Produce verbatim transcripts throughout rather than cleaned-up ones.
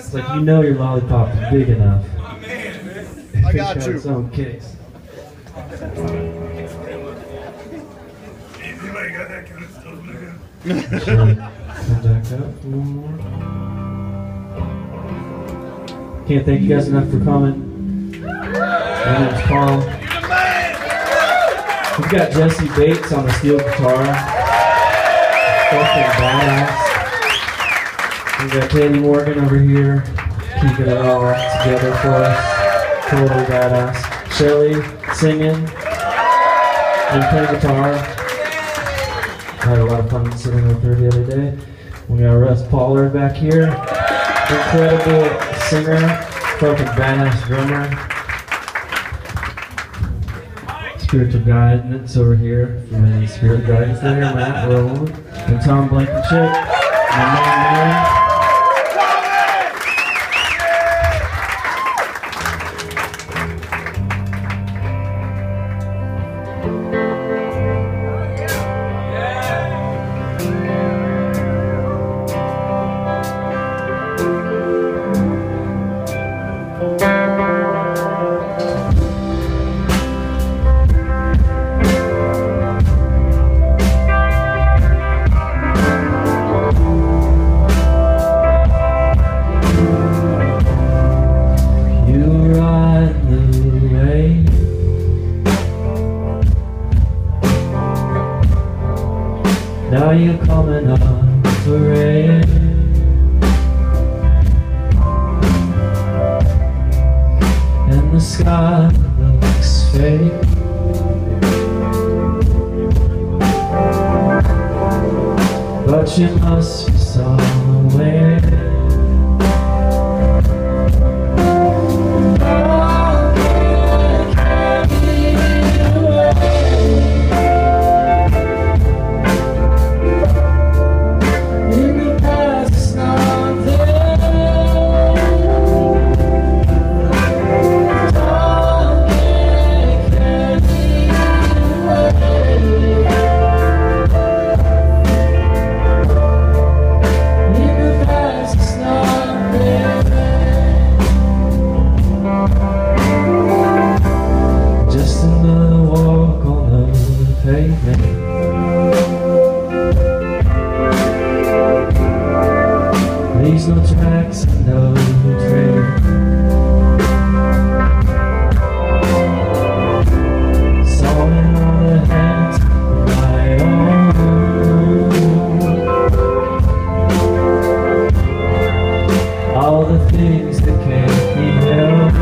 It's like, you know your lollipop's big enough. I got It's got you. its own kicks. Anybody got that kind of stuff, man? Come back up for one more. Can't thank you guys enough for coming. My name's Paul. We've got Jesse Bates on the steel guitar. Fucking badass. We've got Katie Morgan over here, keeping it all together for us. Totally badass. Shelly singing and playing guitar. I had a lot of fun sitting with her the other day. We got Russ Pollard back here. Incredible singer, fucking badass drummer. Spiritual guidance over here from any spirit guidance there, Matt Rowland. And Tom Blankenship. My man, man. Now you're coming on parade. And the sky looks fake. But you must be somewhere. Leaves no tracks and no trail. Saw it on the hands of my own. All the things that can't be held.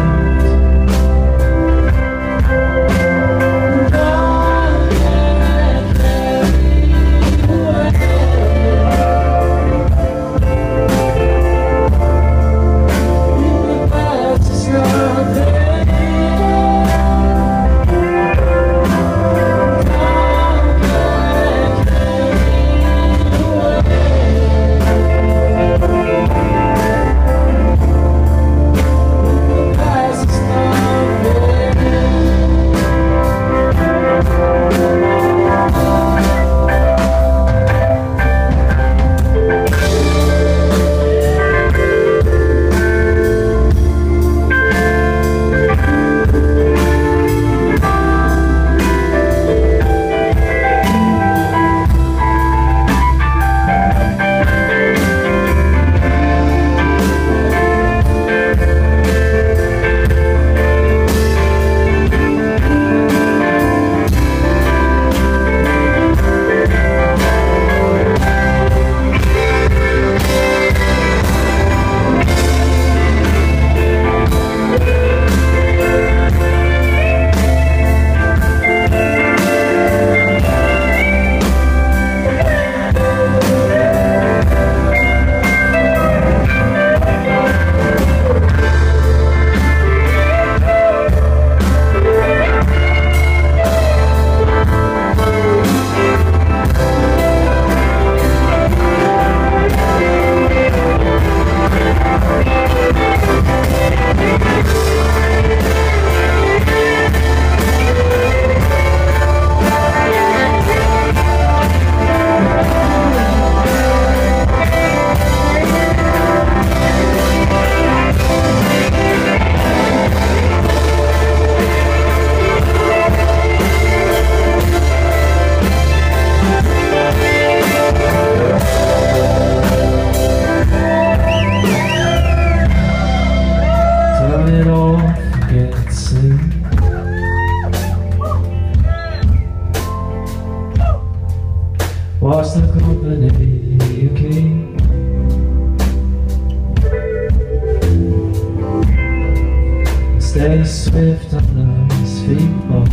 Stay swift on his feet, boy.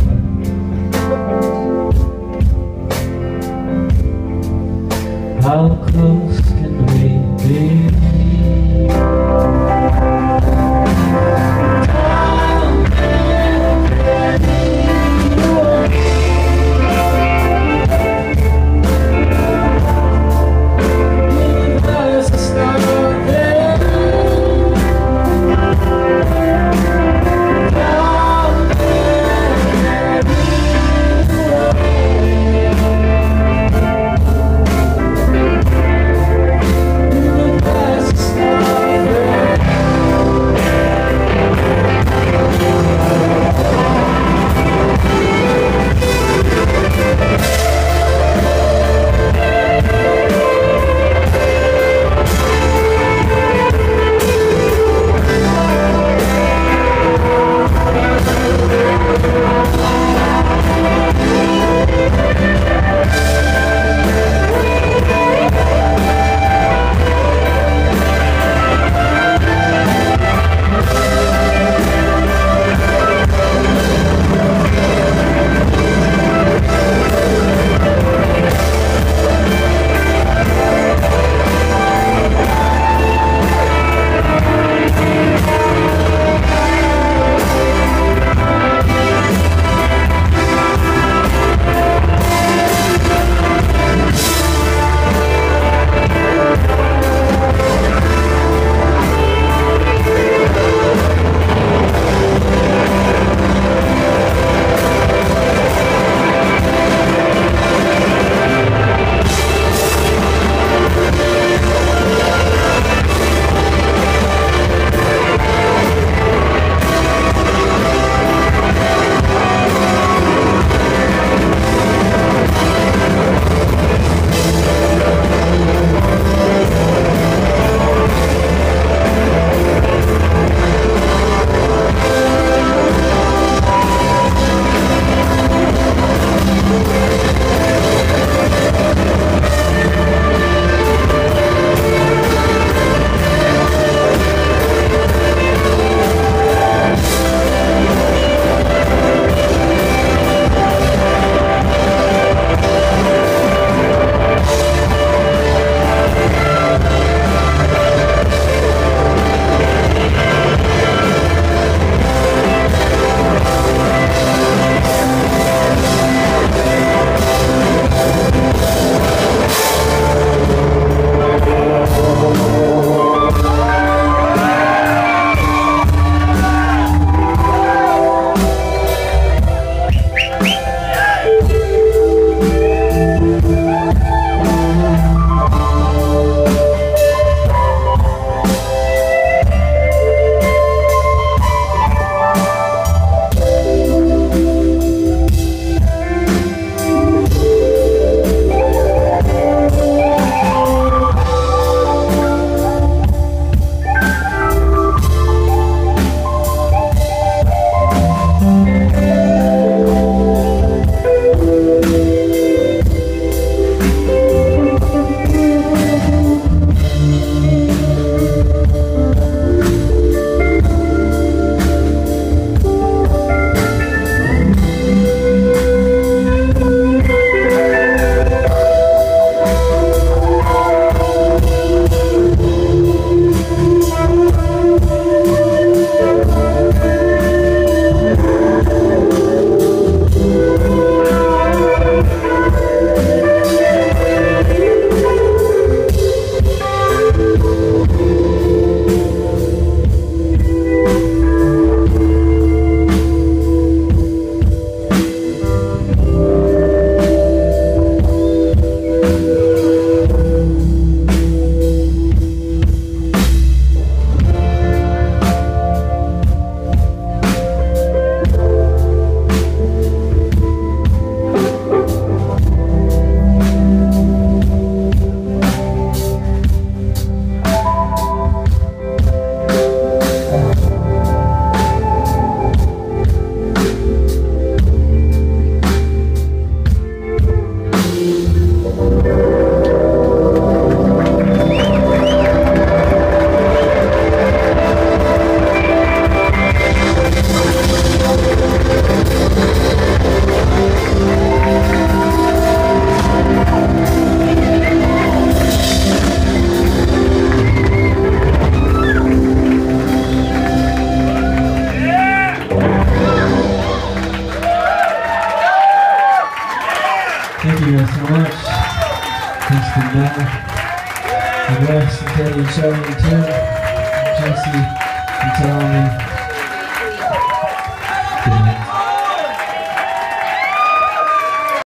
How close can we be? Shelly and Tim, Jesse, and Tommy.